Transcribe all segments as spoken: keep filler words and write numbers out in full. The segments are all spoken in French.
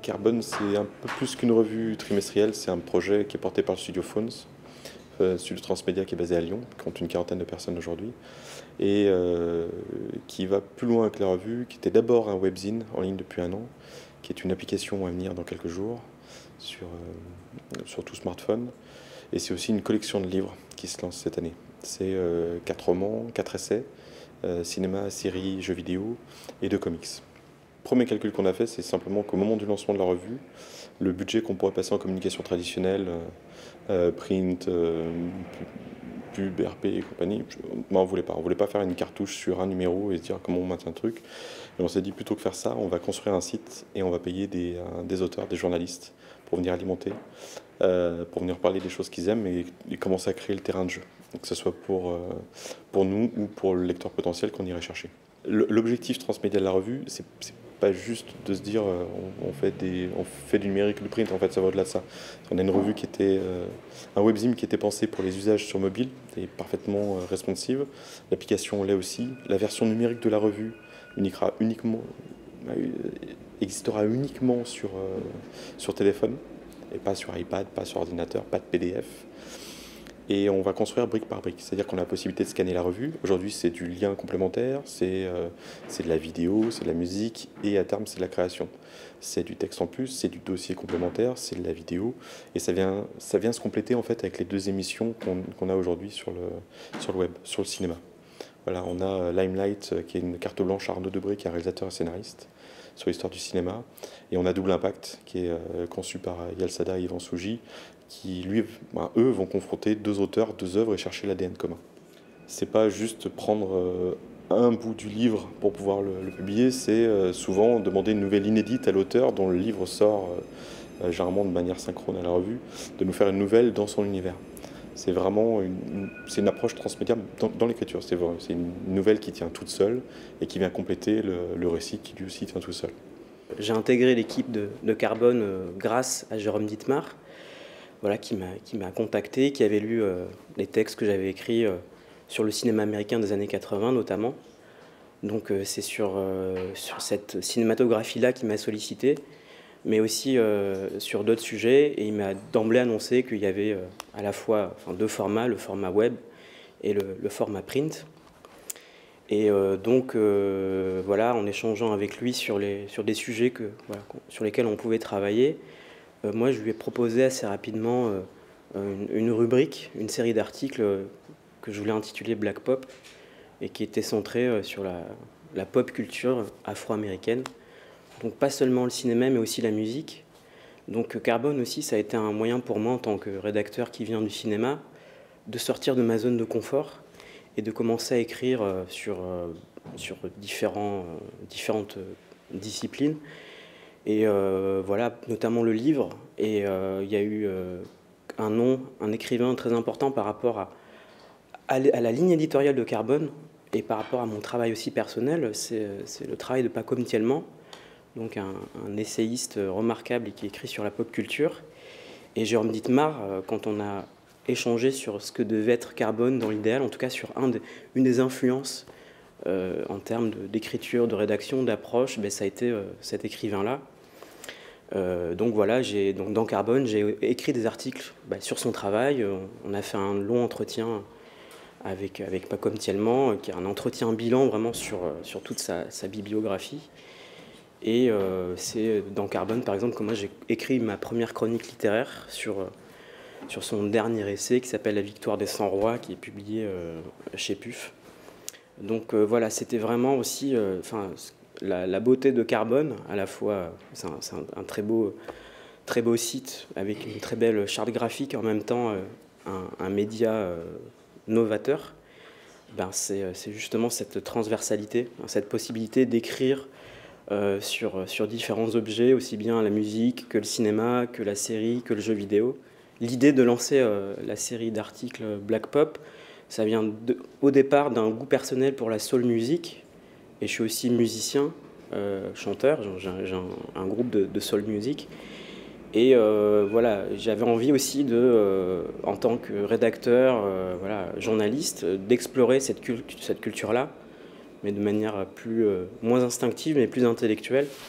Carbone, c'est un peu plus qu'une revue trimestrielle, c'est un projet qui est porté par le Studio Phones, euh, Studio Transmédia qui est basé à Lyon, qui compte une quarantaine de personnes aujourd'hui, et euh, qui va plus loin que la revue, qui était d'abord un webzine en ligne depuis un an, qui est une application à venir dans quelques jours sur, euh, sur tout smartphone, et c'est aussi une collection de livres qui se lance cette année. C'est euh, quatre romans, quatre essais, euh, cinéma, séries, jeux vidéo et deux comics. Premier calcul qu'on a fait, c'est simplement qu'au moment du lancement de la revue, le budget qu'on pourrait passer en communication traditionnelle, euh, print, euh, pub, R P et compagnie, ben, on voulait pas. On voulait pas faire une cartouche sur un numéro et se dire comment on maintient le truc. Et on s'est dit plutôt que faire ça, on va construire un site et on va payer des, euh, des auteurs, des journalistes pour venir alimenter, euh, pour venir parler des choses qu'ils aiment et, et commencer à créer le terrain de jeu, que ce soit pour, euh, pour nous ou pour le lecteur potentiel qu'on irait chercher. L'objectif transmédia de la revue, c'est pas juste de se dire euh, on, on, fait des, on fait du numérique, du print, en fait ça va au-delà de ça. On a une revue qui était, euh, un webzine qui était pensé pour les usages sur mobile, et parfaitement euh, responsive. L'application l'est aussi. La version numérique de la revue uniquera uniquement, euh, existera uniquement sur, euh, sur téléphone, et pas sur iPad, pas sur ordinateur, pas de P D F. Et on va construire brique par brique, c'est-à-dire qu'on a la possibilité de scanner la revue. Aujourd'hui, c'est du lien complémentaire, c'est euh, de la vidéo, c'est de la musique, et à terme, c'est de la création. C'est du texte en plus, c'est du dossier complémentaire, c'est de la vidéo, et ça vient, ça vient se compléter en fait avec les deux émissions qu'on qu'on a aujourd'hui sur le, sur le web, sur le cinéma. Voilà, on a Limelight, qui est une carte blanche à Arnaud Debré, qui est un réalisateur et scénariste, sur l'histoire du cinéma. Et on a Double Impact, qui est euh, conçu par Yal Sada et Yvan Souji, qui, lui, ben, eux, vont confronter deux auteurs, deux œuvres et chercher l'A D N commun. C'est pas juste prendre euh, un bout du livre pour pouvoir le, le publier, c'est euh, souvent demander une nouvelle inédite à l'auteur dont le livre sort euh, généralement de manière synchrone à la revue, de nous faire une nouvelle dans son univers. C'est vraiment une, c'est une approche transmédia dans, dans l'écriture. C'est une nouvelle qui tient toute seule et qui vient compléter le, le récit qui lui aussi tient tout seul. J'ai intégré l'équipe de, de Carbone euh, grâce à Jérôme Dittmar, voilà, qui m'a contacté, qui avait lu euh, les textes que j'avais écrits euh, sur le cinéma américain des années quatre-vingt notamment. Donc euh, c'est sur, euh, sur cette cinématographie-là qu'il m'a sollicité, mais aussi euh, sur d'autres sujets. Et il m'a d'emblée annoncé qu'il y avait euh, à la fois enfin, deux formats, le format web et le, le format print. Et euh, donc, euh, voilà, en échangeant avec lui sur, les, sur des sujets que, voilà, sur lesquels on pouvait travailler, euh, moi, je lui ai proposé assez rapidement euh, une, une rubrique, une série d'articles euh, que je voulais intituler Black Pop, et qui était centrée euh, sur la, la pop culture afro-américaine. Donc, pas seulement le cinéma, mais aussi la musique. Donc, Carbone aussi, ça a été un moyen pour moi, en tant que rédacteur qui vient du cinéma, de sortir de ma zone de confort et de commencer à écrire euh, sur, euh, sur différents, euh, différentes disciplines. Et euh, voilà, notamment le livre. Et euh, il y a eu euh, un nom, un écrivain très important par rapport à, à la ligne éditoriale de Carbone et par rapport à mon travail aussi personnel. C'est le travail de Paco Mtielman, donc un, un essayiste remarquable et qui écrit sur la pop culture. Et Jérôme Dittmar, quand on a échangé sur ce que devait être Carbone dans l'idéal, en tout cas sur un de, une des influences euh, en termes d'écriture, de, de rédaction, d'approche, ben, ça a été euh, cet écrivain-là. Euh, donc voilà, donc dans Carbone, j'ai écrit des articles bah, sur son travail. On a fait un long entretien avec, avec Paco Mtielman, qui est un entretien bilan vraiment sur, sur toute sa, sa bibliographie. Et euh, c'est dans Carbone, par exemple, que moi j'ai écrit ma première chronique littéraire sur, sur son dernier essai qui s'appelle La victoire des cent rois, qui est publié euh, chez P U F. Donc euh, voilà, c'était vraiment aussi... Euh, La, la beauté de Carbone, à la fois, c'est un, un, un très, beau, très beau site avec une très belle charte graphique, en même temps euh, un, un média euh, novateur. Ben c'est justement cette transversalité, cette possibilité d'écrire euh, sur, sur différents objets, aussi bien la musique que le cinéma, que la série, que le jeu vidéo. L'idée de lancer euh, la série d'articles Black Pop, ça vient de, au départ d'un goût personnel pour la soul music. Et je suis aussi musicien, euh, chanteur, j'ai un, un groupe de, de soul music. Et euh, voilà, j'avais envie aussi, de, euh, en tant que rédacteur, euh, voilà, journaliste, d'explorer cette, cult cette culture-là, mais de manière plus, euh, moins instinctive, mais plus intellectuelle.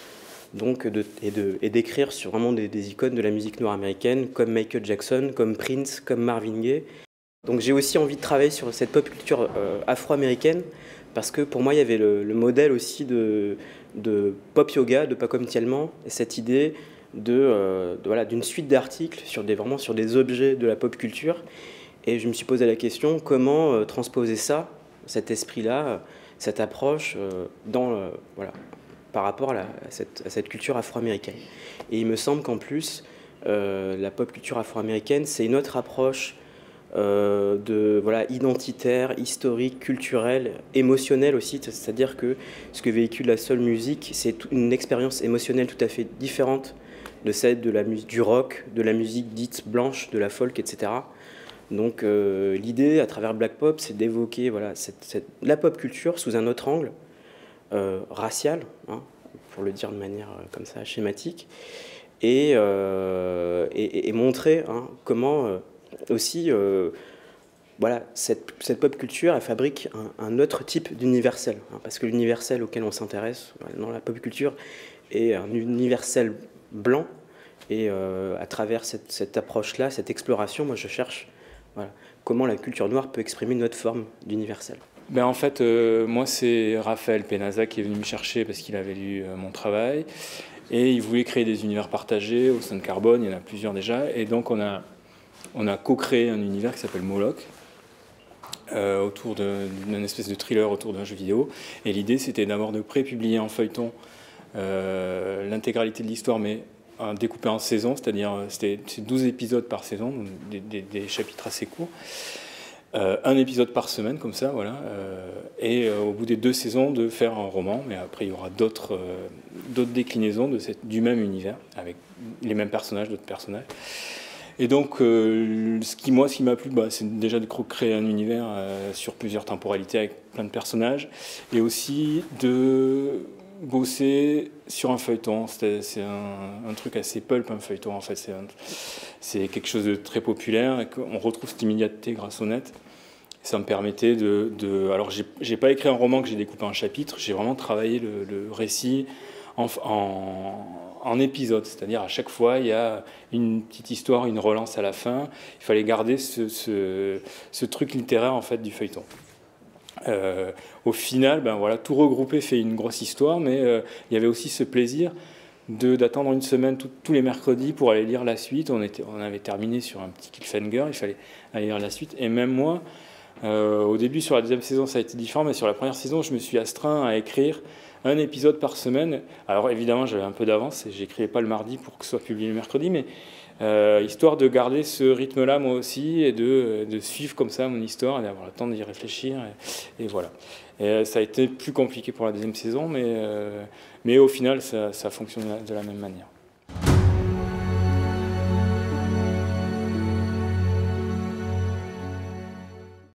donc de, et, de, et d'écrire sur vraiment des, des icônes de la musique noire américaine, comme Michael Jackson, comme Prince, comme Marvin Gaye. Donc j'ai aussi envie de travailler sur cette pop culture euh, afro-américaine, parce que pour moi, il y avait le, le modèle aussi de, de pop yoga, de Paco Thielemann, et cette idée de, euh, de, voilà, d'une suite d'articles sur des, vraiment sur des objets de la pop culture. Et je me suis posé la question, comment euh, transposer ça, cet esprit-là, cette approche, euh, dans, euh, voilà, par rapport à, la, à, cette, à cette culture afro-américaine. Et il me semble qu'en plus, euh, la pop culture afro-américaine, c'est une autre approche euh, de, voilà, identitaire, historique, culturelle, émotionnelle aussi. C'est-à-dire que ce que véhicule la soul music, c'est une expérience émotionnelle tout à fait différente de celle de la, du rock, de la musique dite blanche, de la folk, et cetera. Donc euh, l'idée, à travers Black Pop, c'est d'évoquer voilà, cette, cette, la pop culture sous un autre angle, euh, racial, hein, pour le dire de manière euh, comme ça, schématique, et, euh, et, et montrer hein, comment euh, aussi euh, voilà, cette, cette pop culture, elle fabrique un, un autre type d'universel, hein, parce que l'universel auquel on s'intéresse dans la pop culture est un universel blanc, et euh, à travers cette, cette approche-là, cette exploration, moi je cherche voilà, comment la culture noire peut exprimer une autre forme d'universel. Ben en fait, euh, moi c'est Raphaël Penaza qui est venu me chercher parce qu'il avait lu euh, mon travail et il voulait créer des univers partagés au sein de Carbone, il y en a plusieurs déjà, et donc on a, on a co-créé un univers qui s'appelle Moloch, euh, autour d'une espèce de thriller autour d'un jeu vidéo, et l'idée c'était d'abord de pré-publier en feuilleton euh, l'intégralité de l'histoire, mais découpé en saisons, c'est-à-dire c'était douze épisodes par saison, des, des, des chapitres assez courts. Euh, un épisode par semaine, comme ça, voilà. Euh, et euh, au bout des deux saisons, de faire un roman, mais après il y aura d'autres euh, d'autres déclinaisons de cette, du même univers, avec les mêmes personnages, d'autres personnages. Et donc, euh, ce qui, moi, ce qui m'a plu, bah, c'est déjà de créer un univers euh, sur plusieurs temporalités avec plein de personnages, et aussi de bosser sur un feuilleton. C'est un, un truc assez pulp, un feuilleton, en fait. C'est quelque chose de très populaire, et on retrouve cette immédiateté grâce au net. Ça me permettait de... de alors, j'ai pas écrit un roman que j'ai découpé en chapitres, j'ai vraiment travaillé le, le récit en, en, en épisodes, c'est-à-dire à chaque fois, il y a une petite histoire, une relance à la fin. Il fallait garder ce, ce, ce truc littéraire, en fait, du feuilleton. Euh, au final, ben voilà, tout regroupé fait une grosse histoire, mais euh, il y avait aussi ce plaisir d'attendre une semaine tout, tous les mercredis pour aller lire la suite. On, était, on avait terminé sur un petit cliffhanger, il fallait aller lire la suite. Et même moi, euh, au début, sur la deuxième saison, ça a été différent, mais sur la première saison, je me suis astreint à écrire un épisode par semaine. Alors évidemment, j'avais un peu d'avance et j'écrivais pas le mardi pour que ce soit publié le mercredi, mais Euh, histoire de garder ce rythme-là moi aussi et de, de suivre comme ça mon histoire et d'avoir le temps d'y réfléchir et, et voilà. Et ça a été plus compliqué pour la deuxième saison, mais, euh, mais au final ça, ça fonctionne de la même manière.